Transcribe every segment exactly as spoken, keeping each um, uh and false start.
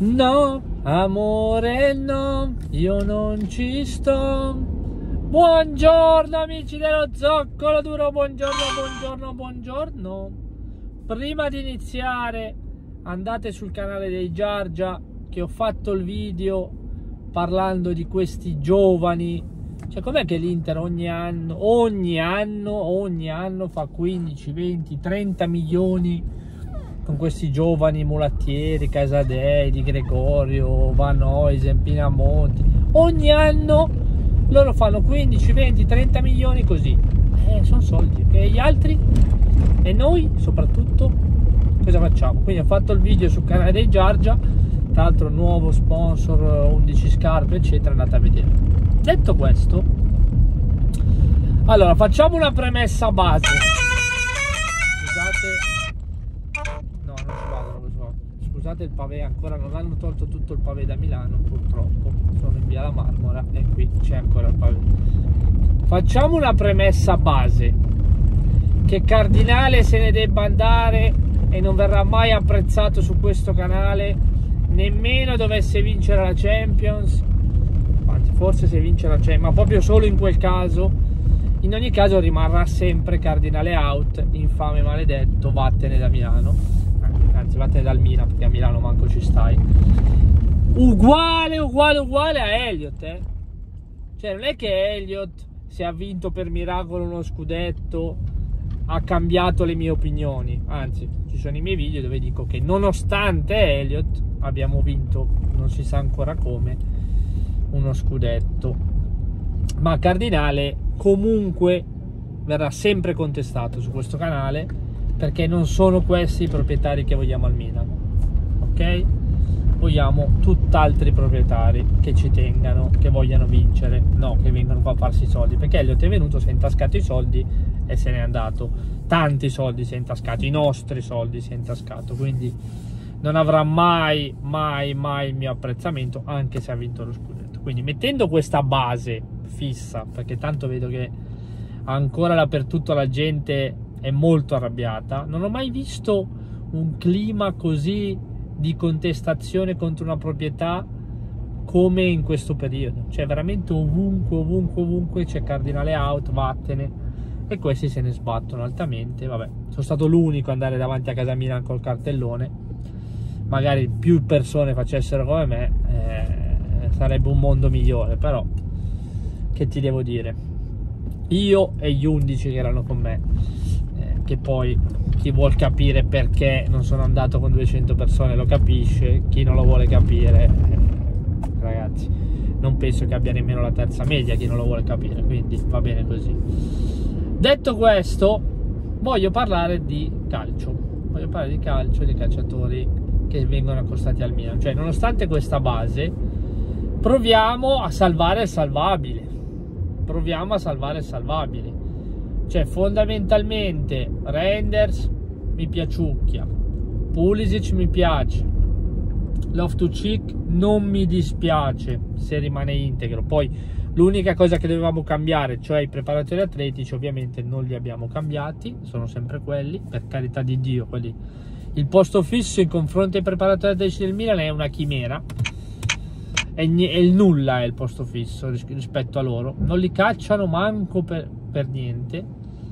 No, amore no, io non ci sto. Buongiorno amici dello Zoccolo Duro, buongiorno, buongiorno, buongiorno. Prima di iniziare andate sul canale dei Giargia, che ho fatto il video parlando di questi giovani. Cioè, com'è che l'Inter ogni anno, ogni anno, ogni anno fa quindici, venti, trenta milioni con questi giovani mulattieri, Casadei, Di Gregorio, Van Oysen, Pinamonti. Ogni anno loro fanno quindici, venti, trenta milioni così. Eh, sono soldi. E gli altri? E noi, soprattutto, cosa facciamo? Quindi ho fatto il video sul canale dei Giargia, tra l'altro nuovo sponsor, undici scarpe, eccetera, andate a vedere. Detto questo, allora facciamo una premessa base. Scusate, no, non si vado, non si va. Scusate il pavé, ancora non hanno tolto tutto il pavé da Milano, purtroppo. Sono in via La Marmora e qui c'è ancora il pavé. Facciamo una premessa base: che Cardinale se ne debba andare e non verrà mai apprezzato su questo canale, nemmeno dovesse vincere la Champions. Anzi, forse se vince la Champions, ma proprio solo in quel caso. In ogni caso rimarrà sempre Cardinale out, infame maledetto, vattene da Milano, anzi vattene dal Milan, perché a Milano manco ci stai. Uguale, uguale, uguale a Elliott, eh? Cioè non è che Elliott, se ha vinto per miracolo uno scudetto, ha cambiato le mie opinioni. Anzi, ci sono i miei video dove dico che nonostante Elliott abbiamo vinto, non si sa ancora come, uno scudetto. Ma Cardinale comunque verrà sempre contestato su questo canale, perché non sono questi i proprietari che vogliamo al Milan, ok? Vogliamo tutt'altri proprietari che ci tengano, che vogliano vincere, no che vengano qua a farsi i soldi, perché Elliott è venuto, si è intascato i soldi e se n'è andato. Tanti soldi si è intascato, i nostri soldi si è intascato, quindi non avrà mai, mai, mai il mio apprezzamento, anche se ha vinto lo scudetto. Quindi mettendo questa base fissa, perché tanto vedo che ancora dappertutto la gente è molto arrabbiata, non ho mai visto un clima così di contestazione contro una proprietà come in questo periodo. Cioè veramente ovunque, ovunque, ovunque c'è Cardinale out, vattene, e questi se ne sbattono altamente. Vabbè, sono stato l'unico ad andare davanti a casa Milan col cartellone. Magari più persone facessero come me, eh, sarebbe un mondo migliore, però che ti devo dire, io e gli undici che erano con me, eh, che poi chi vuol capire perché non sono andato con duecento persone lo capisce, chi non lo vuole capire, eh, ragazzi, non penso che abbia nemmeno la terza media chi non lo vuole capire, quindi va bene così. Detto questo, voglio parlare di calcio, voglio parlare di calcio, di calciatori che vengono accostati al Milan. Cioè, nonostante questa base, proviamo a salvare il salvabile. Proviamo a salvare il salvabile. Cioè, fondamentalmente, Reinders mi piaciucchia, Pulisic mi piace, Loftus-Cheek non mi dispiace se rimane integro. Poi l'unica cosa che dovevamo cambiare, cioè i preparatori atletici, ovviamente non li abbiamo cambiati, sono sempre quelli, per carità di Dio, quelli. Il posto fisso in confronto ai preparatori atletici del Milan è una chimera, è, è il nulla è il posto fisso rispetto a loro, non li cacciano manco per, per niente,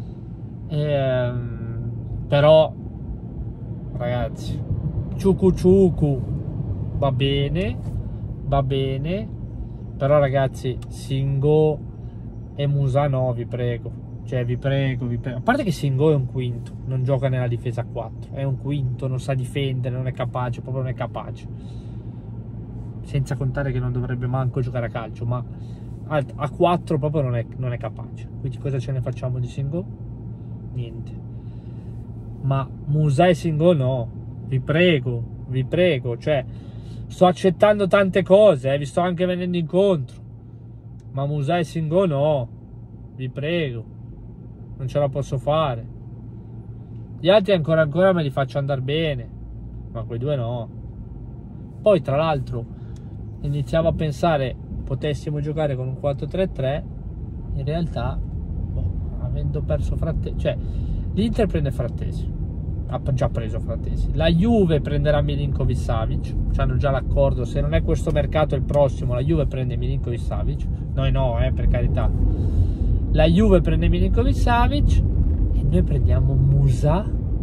ehm, però ragazzi, ciucu ciucu va bene, va bene, però ragazzi, Singo e Musa no, vi prego. Cioè, vi prego, vi prego. A parte che Singo è un quinto, non gioca nella difesa a quattro, è un quinto, non sa difendere, non è capace, proprio non è capace. Senza contare che non dovrebbe manco giocare a calcio, ma a quattro proprio non è, non è capace. Quindi cosa ce ne facciamo di Singo? Niente. Ma Musa e Singo no, vi prego, vi prego. Cioè, sto accettando tante cose, eh, vi sto anche venendo incontro, ma Musa e Singo no, vi prego. Non ce la posso fare. Gli altri ancora ancora me li faccio andare bene, ma quei due no. Poi tra l'altro iniziamo a pensare potessimo giocare con un quattro tre tre. In realtà, boh, avendo perso Frattesi, cioè l'Inter prende Frattesi, ha già preso Fratesi. La Juve prenderà Milinkovic Savic, hanno già l'accordo, se non è questo mercato il prossimo la Juve prende Milinkovic Savic, noi no, eh, per carità. La Juve prende Milinkovic Savic e noi prendiamo Musa.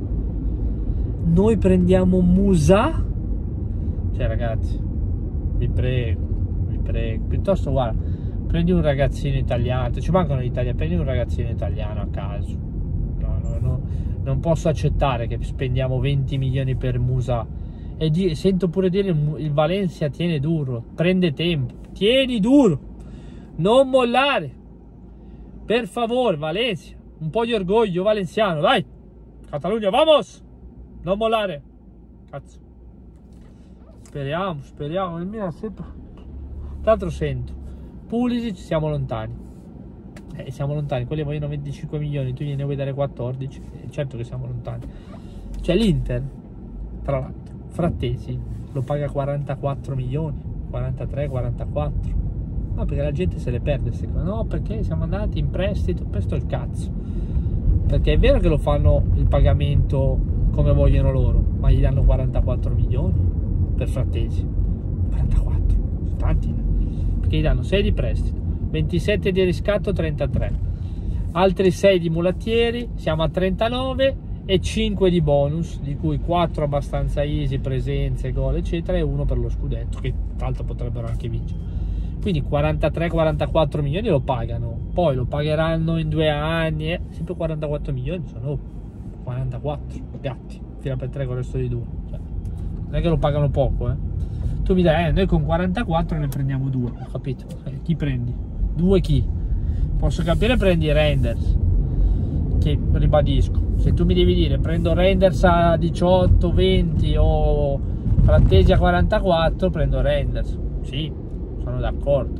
Noi prendiamo Musa. Cioè ragazzi, vi prego, vi prego, piuttosto guarda, prendi un ragazzino italiano, ci mancano gli italiani, prendi un ragazzino italiano a caso. No, no, no, non posso accettare che spendiamo venti milioni per Musa. E di, sento pure dire il, il Valencia tiene duro, prende tempo, tieni duro, non mollare, per favore Valencia, un po' di orgoglio valenziano, dai, Catalogna, vamos, non mollare, cazzo, speriamo, speriamo, il Milan sempre, tra l'altro sento, Pulisic siamo lontani, eh, siamo lontani, quelli vogliono venticinque milioni, tu gliene vuoi dare quattordici, eh, certo che siamo lontani, c'è l'Inter, tra l'altro, Fratesi lo paga quarantaquattro milioni, quarantatré, quarantaquattro. No, perché la gente se le perde, no, perché siamo andati in prestito, questo è il cazzo. Perché è vero che lo fanno il pagamento come vogliono loro, ma gli danno quarantaquattro milioni per Fratesi. quarantaquattro, tanti, perché gli danno sei di prestito, ventisette di riscatto, trentatré. Altri sei di mulattieri, siamo a trentanove. E cinque di bonus, di cui quattro abbastanza easy, presenze, gol eccetera, e uno per lo scudetto, che tra l'altro potrebbero anche vincere. Quindi quarantatré quarantaquattro milioni lo pagano, poi lo pagheranno in due anni, eh. Sempre quarantaquattro milioni, sono quarantaquattro piatti, fila per tre con il resto di due, cioè, non è che lo pagano poco, eh. Tu mi dai, eh, noi con quarantaquattro ne prendiamo due, ho capito, eh, chi prendi? Due chi? Posso capire, prendi Reinders, che ribadisco, se tu mi devi dire prendo Reinders a diciotto, venti o Fratesi a quarantaquattro, prendo Reinders, sì, sono d'accordo.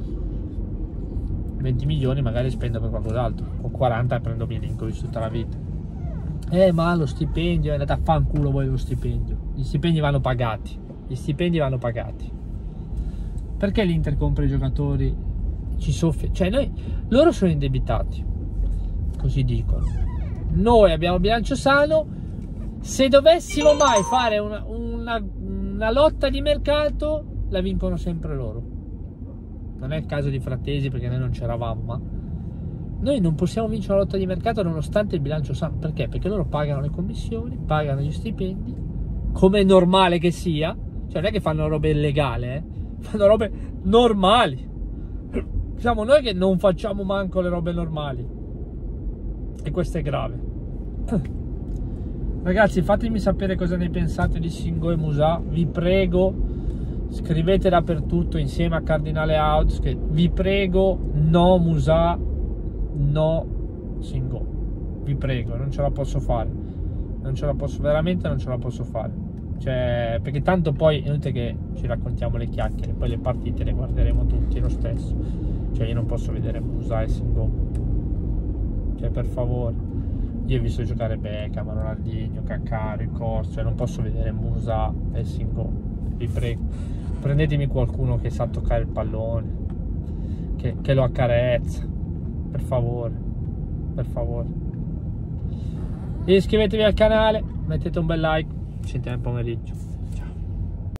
venti milioni magari spendo per qualcos'altro, o quaranta prendo Milinkovic tutta la vita. Eh, ma lo stipendio, è andato a fanculo voi lo stipendio, gli stipendi vanno pagati, gli stipendi vanno pagati. Perché l'Inter compra i giocatori, ci soffia, cioè noi, loro sono indebitati, così dicono. Noi abbiamo bilancio sano, se dovessimo mai fare una, una, una lotta di mercato la vincono sempre loro. Non è il caso di Fratesi perché noi non c'eravamo, ma noi non possiamo vincere una lotta di mercato nonostante il bilancio sano. Perché? Perché loro pagano le commissioni, pagano gli stipendi, come è normale che sia, cioè non è che fanno robe illegali, eh? Fanno robe normali. Siamo noi che non facciamo manco le robe normali. E questo è grave. Ragazzi, fatemi sapere cosa ne pensate di Singo e Musa, vi prego, scrivete dappertutto insieme a Cardinale Outs che vi prego, no Musa, no Singo, vi prego, non ce la posso fare, non ce la posso, veramente non ce la posso fare, cioè, perché tanto poi è inutile che ci raccontiamo le chiacchiere, poi le partite le guarderemo tutti lo stesso, cioè io non posso vedere Musa e Singo. Cioè, per favore, io ho visto giocare Beckham, Ronaldinho, Kaká, Ricorso, cioè non posso vedere Musa e Singo, vi prego, prendetemi qualcuno che sa toccare il pallone, che, che lo accarezza, per favore, per favore. Iscrivetevi al canale, mettete un bel like, ci sentiamo il pomeriggio.